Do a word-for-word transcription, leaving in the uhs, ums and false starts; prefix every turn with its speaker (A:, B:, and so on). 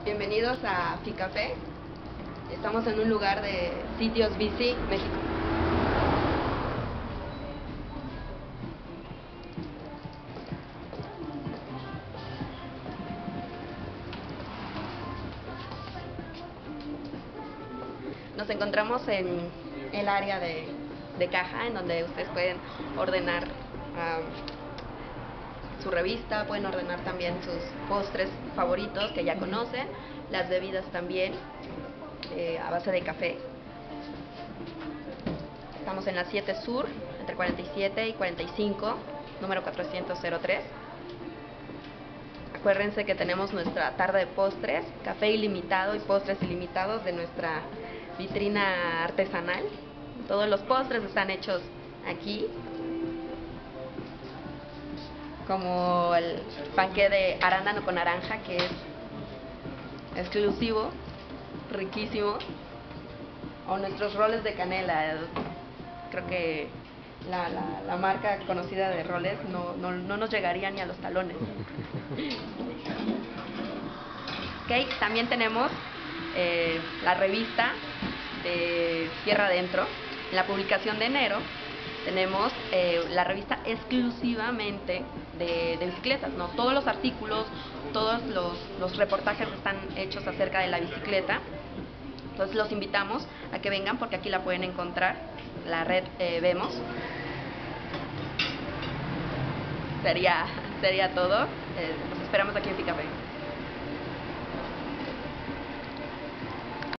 A: Bienvenidos a Ficafé. Estamos en un lugar de Sitios Bici, México. Nos encontramos en el área de, de caja, en donde ustedes pueden ordenar um, su revista, pueden ordenar también sus postres favoritos que ya conocen, las bebidas también eh, a base de café. Estamos en la siete Sur, entre cuarenta y siete y cuarenta y cinco, número cuatrocientos tres. Acuérdense que tenemos nuestra tarde de postres, café ilimitado y postres ilimitados de nuestra vitrina artesanal. Todos los postres están hechos aquí, como el panqué de arándano con naranja, que es exclusivo, riquísimo, o nuestros roles de canela. Creo que la, la, la marca conocida de roles no, no, no nos llegaría ni a los talones. Okay, también tenemos eh, la revista de Tierra Adentro. En la publicación de enero tenemos eh, la revista exclusivamente de, de bicicletas, ¿no? Todos los artículos, todos los, los reportajes están hechos acerca de la bicicleta. Entonces los invitamos a que vengan, porque aquí la pueden encontrar, la red eh, Vemos. Sería, sería todo. Eh, los esperamos aquí en Ficafé.